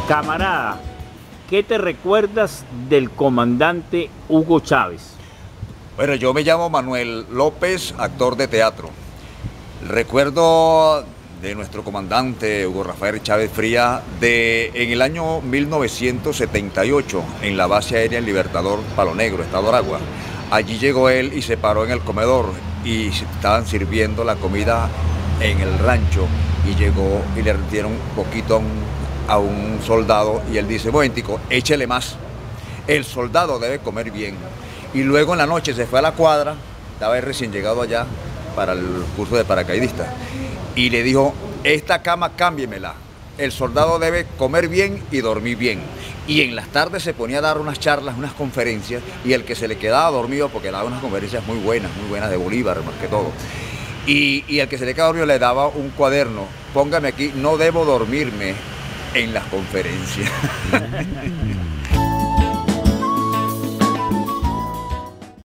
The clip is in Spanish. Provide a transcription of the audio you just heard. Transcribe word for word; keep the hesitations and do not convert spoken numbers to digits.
Camarada, ¿qué te recuerdas del comandante Hugo Chávez? Bueno, yo me llamo Manuel López, actor de teatro. Recuerdo de nuestro comandante Hugo Rafael Chávez Frías de en el año mil novecientos setenta y ocho en la base aérea en Libertador, Palo Negro, Estado Aragua. Allí llegó él y se paró en el comedor y estaban sirviendo la comida en el rancho y llegó y le dieron un poquito a un, a un soldado y él dice, momentico, échele más, el soldado debe comer bien. Y luego en la noche se fue a la cuadra, estaba él recién llegado allá para el curso de paracaidista y le dijo, esta cama cámbiemela, el soldado debe comer bien y dormir bien. Y en las tardes se ponía a dar unas charlas, unas conferencias, y el que se le quedaba dormido, porque daba unas conferencias muy buenas, muy buenas de Bolívar más que todo, y, y el que se le quedaba dormido le daba un cuaderno, póngame aquí, no debo dormirme en las conferencias.